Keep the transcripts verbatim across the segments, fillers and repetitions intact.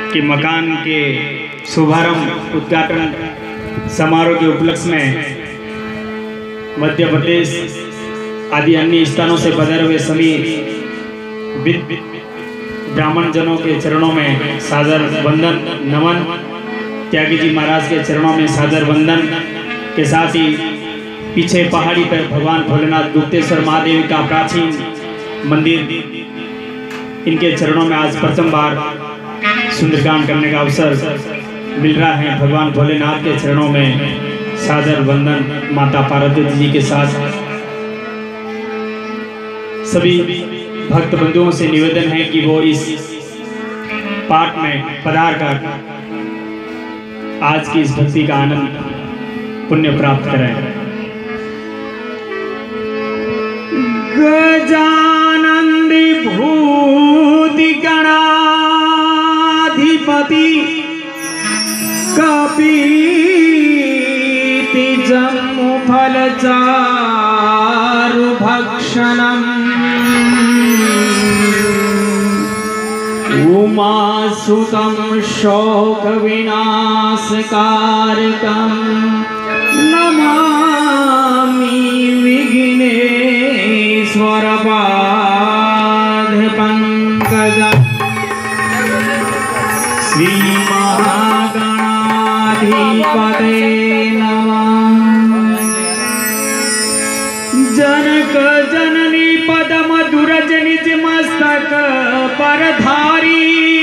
कि मकान के शुभारंभ उद्घाटन समारोह के उपलक्ष्य में मध्य प्रदेश आदि अन्य स्थानों से पधारे हुए सभी ब्राह्मण जनों के चरणों में सादर वंदन नमन, त्यागी जी महाराज के चरणों में सादर वंदन के साथ ही पीछे पहाड़ी पर भगवान भोलेनाथ गुप्तेश्वर महादेव का प्राचीन मंदिर, इनके चरणों में आज प्रथम बार सुंदरकांड करने का अवसर मिल रहा है। भगवान भोलेनाथ के चरणों में सादर वंदन माता पार्वती जी के साथ सभी भक्त बंधुओं से निवेदन है कि वो इस पाठ में पधार कर आज की इस भक्ति का आनंद पुण्य प्राप्त करें। गजानंद भूति गणाधिपति कपीति जम्मु फल चारु भक्षणम उमासुतं शोक विनाशकारकं नमामि विघ्नेश्वर पाद पंकजं श्री महागणाधिपते नमः। जनक जननी पदम दुरज निज मस्तक पर धारी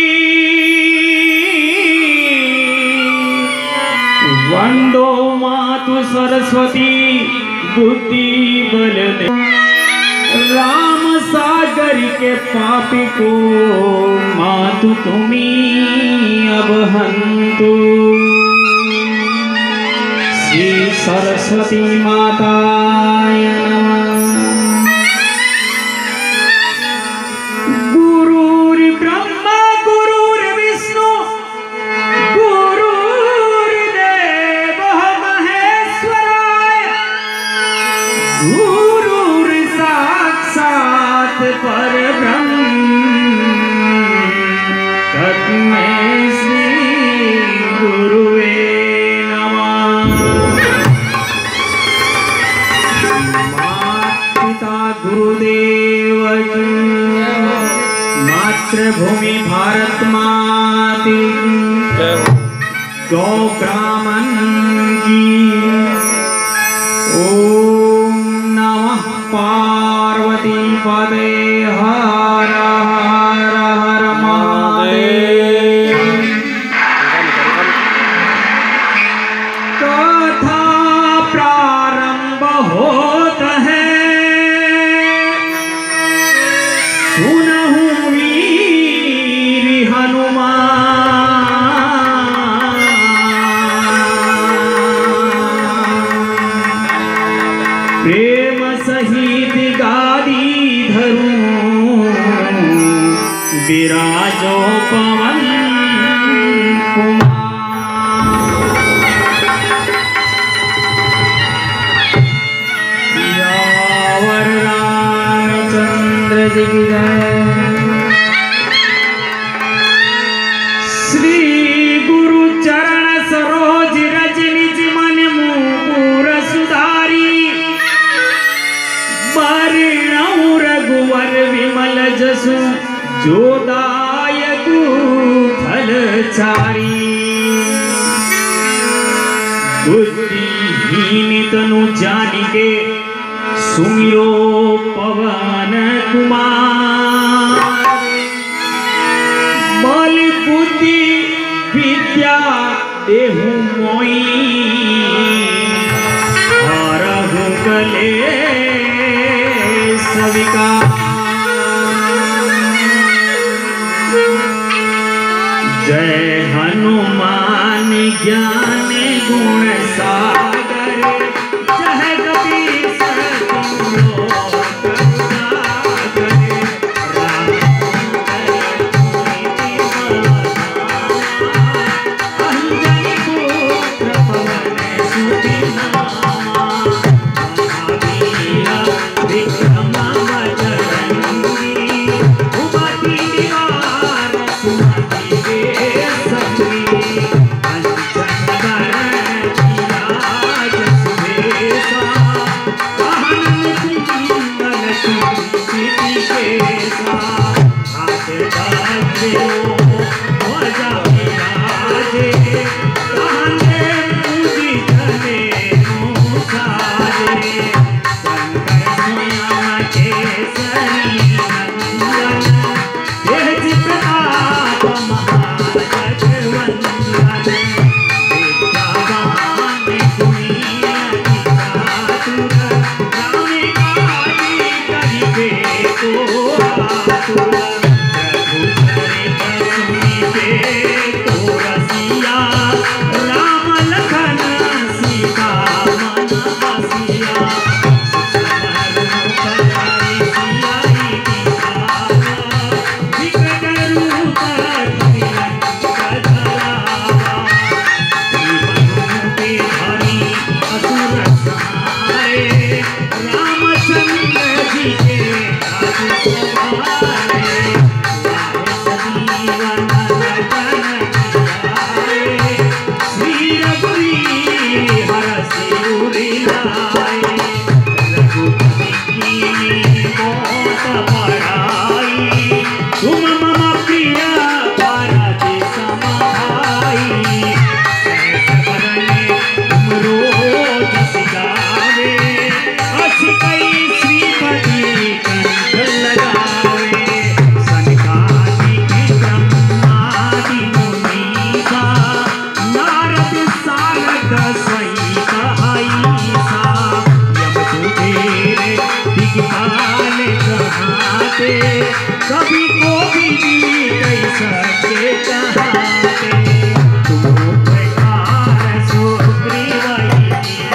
वंदो मातु सरस्वती बुद्धि बल दे। राम सागर के पापी को मातु तुम्ही अब हंतु। श्री सरस्वती माताय नमः। गुरुर्ब्रह्मा गुरुर्विष्णु गुरुर्देवः महेश्वराय गुरुर्साक्षात् परब्रह्म तस्मै श्री गुरुवे गुरुदेव मातृभूमि भारत माती गौ ब्राह्मण की। ओम नमः पार्वती पदे हर हर हर महादेव। कथा प्रारंभ होता है सुनहु वीर हनुमान। प्रेम सहित गादी धरूं विराजो पवन कुमार। रामचंद्र जी की जय। श्री गुरु चरण सरोज रज निज मन मुकुर सुधारी। वर्णौ रघुवर विमल जसु जो दायकु फलचारी। बुद्धिहीन तनु जानिके सुमिरो पवन कुमार। बल बुद्धि विद्या देहु मोई हरहु कलेश विकार। जय हनुमान ज्ञान गुण सागर जय कपीस विक्रम कभी को भी कैसा के कहाते तुम प्रकार सुग्रीव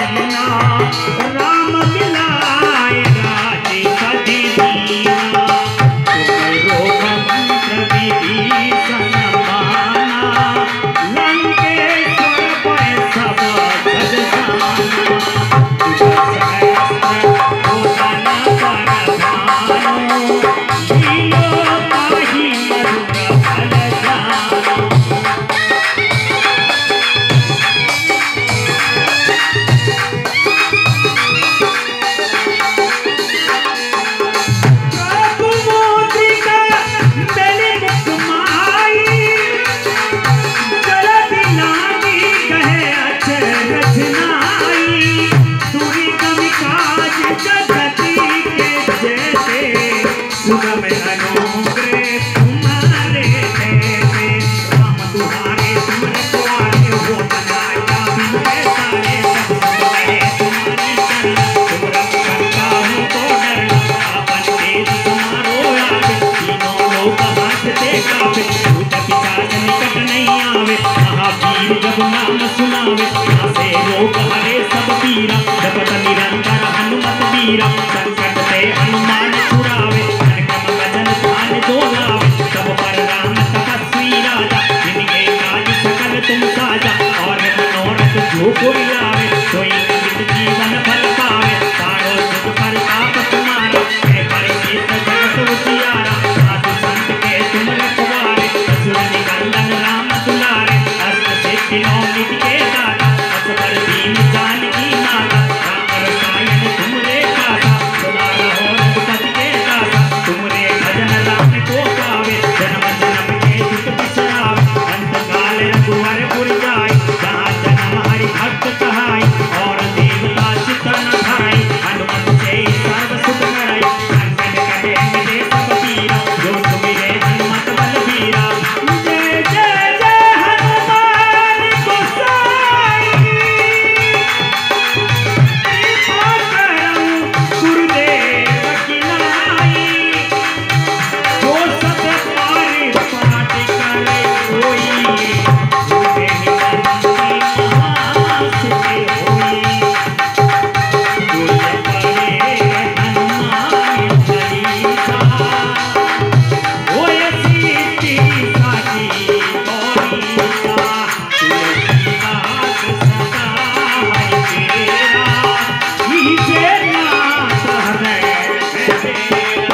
राम मिलाए राजे कदी दीना तुम मंत्र विभीषण माना लंकेश्वर पर सब सज सुगम अनुग्रह तुम्हारे देते राम तुम्हारे तुम रखवाले हो बनाया बिन सारे सब सुनाए तुम्हारे चरण तुम रक्षका हो तो डरना अपन तेज तुम्हारो आवे तीनों लोग हाथ से कापे भूत पिशाच निकट नहीं आवे महावीर जब नाम सुनावे नासे रोग हरे सब पीरा जपत निरंतर हनुमत वीरा संकट से हनुमान छुड़ावे सब पर राम तपस्वी राजा जिनके काज सकल तुम साजा और मनोरथ जो कोई लावे सोई जीवन फल पावे पारो सुख प्रताप तुम्हारा है परिचित जगत उजियारा साधु संत के तुम रखवारे असुर निकंदन राम दुलारे अष्ट सिद्धि नौ निधि के दाता असबर दीन जानकी माता राम रसायन तुमरे दाता सदा रहो रघुपति के दाता तुमरे भजन राम को पावे जन्म जन्म के दुख बिसरावे अंत काल रघुवर पुर जाय जहाँ जन्म हरि भक्त कहाय और देवता चित्त न खाय हनुमत से सर्व सुख कराय संकट कटे मिटे सब पीरा जो सुमिरे हनुमत बलबीरा जय जय जय हनुमान गोसाई कृपा करहु गुरुदेव की नाई जो सब पारे पाठ करे कोई झूठे निकलती महास के होई दुर्लभ पड़े हनुमान चालीसा होय सिद्धि साखी गौरीसा तुलसीदास सदा हरि तेरा कीजे नाथ हृदय तेरा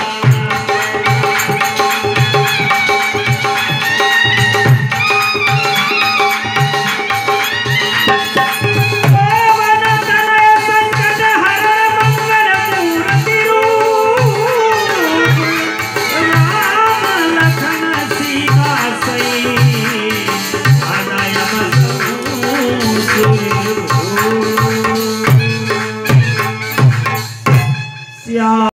पवन तनय संकट हरण मंगल मूर्ति रूप राम लखन सीता सई अनय बसहु सुरभूप श्याम।